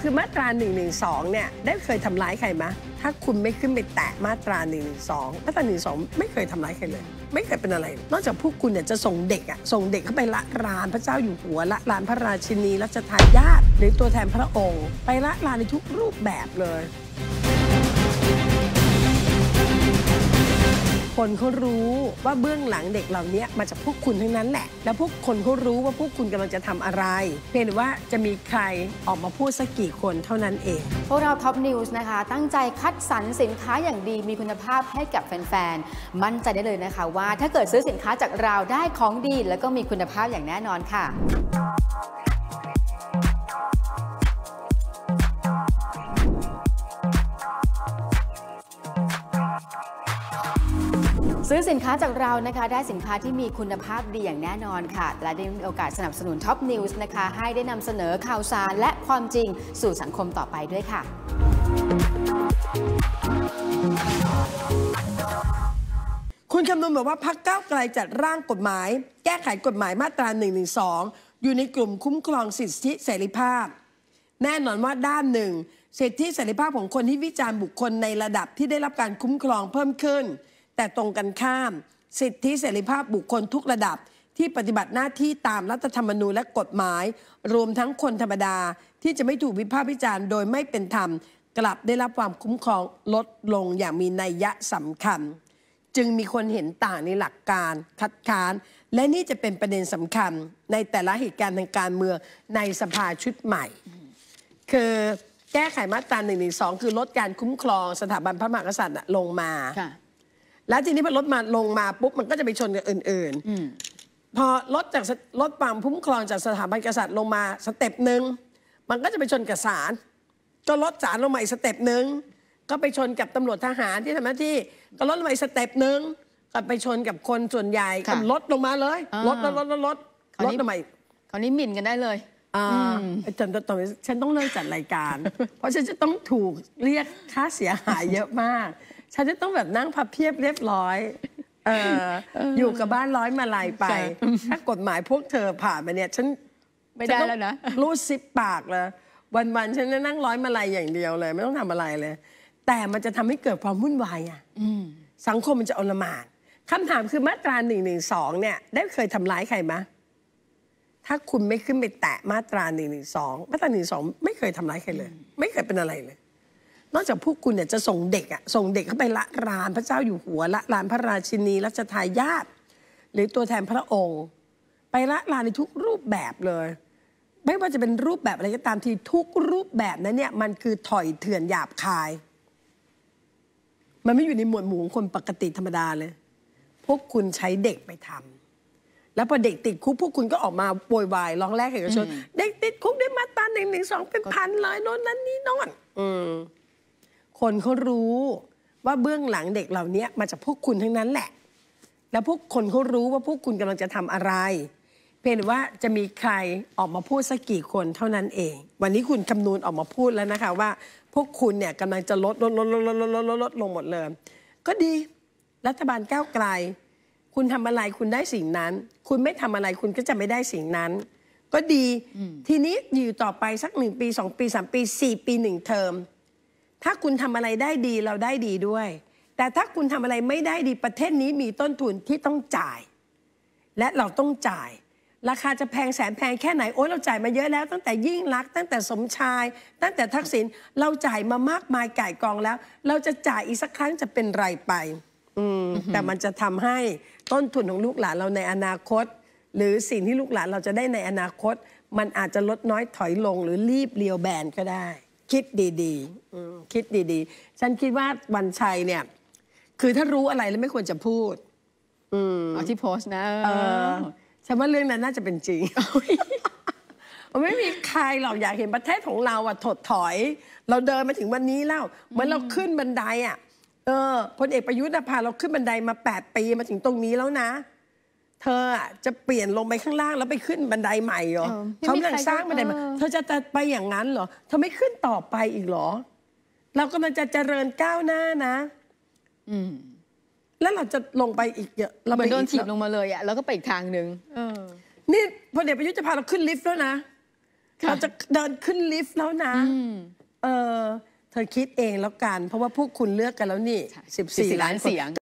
คือมาตรา112เนี่ยได้เคยทำร้ายใครไหมถ้าคุณไม่ขึ้นไปแตะมาตรา112มาตรา112ไม่เคยทำร้ายใครเลยไม่เคยเป็นอะไรนอกจากพวกคุณเนี่ยจะส่งเด็กเข้าไปละลานพระเจ้าอยู่หัวละลานพระราชินีรัชทายาทหรือตัวแทนพระองค์ไปละลานในทุกรูปแบบเลยคนเขารู้ว่าเบื้องหลังเด็กเหล่านี้มาจากพวกคุณทั้งนั้นแหละแล้วพวกคนเขารู้ว่าพวกคุณกำลังจะทำอะไรเพียงแต่ว่าจะมีใครออกมาพูดสักกี่คนเท่านั้นเองพวกเราท็อปนิวส์นะคะตั้งใจคัดสรรสินค้าอย่างดีมีคุณภาพให้กับแฟนๆมั่นใจได้เลยนะคะว่าถ้าเกิดซื้อสินค้าจากเราได้ของดีแล้วก็มีคุณภาพอย่างแน่นอนค่ะซื้อสินค้าจากเรานะคะได้สินค้าที่มีคุณภาพดีอย่างแน่นอนค่ะและได้มีโอกาสสนับสนุนท็อปนิวส์นะคะให้ได้นำเสนอข่าวสารและความจริงสู่สังคมต่อไปด้วยค่ะคุณคำนวณบอกว่าพรรคก้าวไกลจัดร่างกฎหมายแก้ไขกฎหมายมาตรา112อยู่ในกลุ่มคุ้มครองสิทธิเสรีภาพแน่นอนว่าด้านหนึ่งสิทธิเสรีภาพของคนที่วิจารณ์บุคคลในระดับที่ได้รับการคุ้มครองเพิ่มขึ้นแต่ตรงกันข้ามสิทธิเสรีภาพบุคคลทุกระดับที่ปฏิบัติหน้าที่ตามรัฐธรรมนูญและกฎหมายรวมทั้งคนธรรมดาที่จะไม่ถูกวิพากษ์วิจารณ์โดยไม่เป็นธรรมกลับได้รับความคุ้มครองลดลงอย่างมีนัยยะสำคัญจึงมีคนเห็นต่างในหลักการคัดค้านและนี่จะเป็นประเด็นสำคัญในแต่ละเหตุการณ์ทางการเมืองในสภาชุดใหม่คือแก้ไขมาตรา112คือลดการคุ้มครองสถาบันพระมหากษัตริย์ลงมาแล้วทีนี้พอลงมาปุ๊บมันก็จะไปชนกับอื่นๆพอลดความคุ้มครองจากสถาบันกษัตริย์ลงมาสเต็ปหนึ่งมันก็จะไปชนกับศาลก็ลดศาลลงมาอีกสเต็ปหนึ่งก็ไปชนกับตำรวจทหารที่ทำหน้าที่ก็ลดลงมาอีกสเต็ปหนึ่งก็ไปชนกับคนส่วนใหญ่ก็ลดลงมาเลยลดลงมาคราวนี้หมิ่นกันได้เลยฉันต้องเลิกจัดรายการ เพราะฉันจะต้องถูกเรียกค่าเสียหายเยอะมากฉันจะต้องแบบนั่งพับเพียบเรียบร้อยอยู่กับบ้านร้อยมาลายไปถ้ากฎหมายพวกเธอผ่านมาเนี่ยฉันไม่ได้แล้วนะรูดซิปปากเลยวันๆฉันจะนั่งร้อยมาลายอย่างเดียวเลยไม่ต้องทำอะไรเลยแต่มันจะทำให้เกิดความวุ่นวายสังคมมันจะอลหม่านคำถามคือมาตรา112เนี่ยได้เคยทำร้ายใครไหมถ้าคุณไม่ขึ้นไปแตะมาตรา112มาตรา112ไม่เคยทำร้ายใครเลยไม่เคยเป็นอะไรเลยนอกจากพวกคุณเนี่ยจะส่งเด็กเข้าไปละลานพระเจ้าอยู่หัวละลานพระราชินีรัชทายาทหรือตัวแทนพระองค์ไปละลานในทุกรูปแบบเลยไม่ว่าจะเป็นรูปแบบอะไรก็ตามที่ทุกรูปแบบนั้นเนี่ยมันคือถอยเถื่อนหยาบคายมันไม่อยู่ในหมวดหมู่ของคนปกติธรรมดาเลยพวกคุณใช้เด็กไปทำแล้วพอเด็กติดคุกพวกคุณก็ออกมาโวยวายร้องแรกเอกชนเด็กติดคุกได้มาตรา112เป็นพันเลยโน่นนั่นนี่โน่นคนเขารู้ว่าเบื้องหลังเด็กเหล่านี้มาจากพวกคุณทั้งนั้นแหละแล้วพวกคนเขารู้ว่าพวกคุณกำลังจะทำอะไรเพียงแต่ว่าจะมีใครออกมาพูดสักกี่คนเท่านั้นเองวันนี้คุณคำนวณออกมาพูดแล้วนะคะว่าพวกคุณเนี่ยกำลังจะลดลงหมดเลยก็ดีรัฐบาลก้าวไกลคุณทำอะไรคุณได้สิ่งนั้นคุณไม่ทำอะไรคุณก็จะไม่ได้สิ่งนั้นก็ดีทีนี้อยู่ต่อไปสัก1 ปี 2 ปี 3 ปี 4 ปี 1 เทอมถ้าคุณทำอะไรได้ดีเราได้ดีด้วยแต่ถ้าคุณทำอะไรไม่ได้ดีประเทศนี้มีต้นทุนที่ต้องจ่ายและเราต้องจ่ายราคาจะแพงแสนแพงแค่ไหนโอ๊ยเราจ่ายมาเยอะแล้วตั้งแต่ยิ่งลักษณ์ตั้งแต่สมชายตั้งแต่ทักษิณเราจ่ายมามากมายก่ายกองแล้วเราจะจ่ายอีกสักครั้งจะเป็นไรไปแต่มันจะทำให้ต้นทุนของลูกหลานเราในอนาคตหรือสิ่งที่ลูกหลานเราจะได้ในอนาคตมันอาจจะลดน้อยถอยลงหรือรีบเลียวแบนก็ได้คิดดีๆคิดดีๆฉันคิดว่าวันชัยเนี่ยคือถ้ารู้อะไรแล้วไม่ควรจะพูดเอาที่โพสต์นะฉันว่าเรื่องนั้นน่าจะเป็นจริง ไม่มีใครหรอกอยากเห็นประเทศของเราถดถอยเราเดินมาถึงวันนี้แล้วเหมือนเราขึ้นบันไดพลเอกประยุทธ์พาเราขึ้นบันไดมา8 ปีมาถึงตรงนี้แล้วนะเธอจะเปลี่ยนลงไปข้างล่างแล้วไปขึ้นบันไดใหม่เหรอเขากำลังสร้างบันไดใหม่เธอจะไปอย่างนั้นเหรอเธอไม่ขึ้นต่อไปอีกเหรอเรากำลังจะเจริญก้าวหน้านะแล้วเราจะลงไปอีกเยอะเราเหมือนโดนถีบลงมาเลยแล้วก็ไปอีกทางหนึ่งนี่พลเอกประยุทธ์จะพาเราขึ้นลิฟต์แล้วนะเราจะเดินขึ้นลิฟต์แล้วนะเธอคิดเองแล้วกัน เพราะว่าพวกคุณเลือกกันแล้วนี่14 ล้านเสียง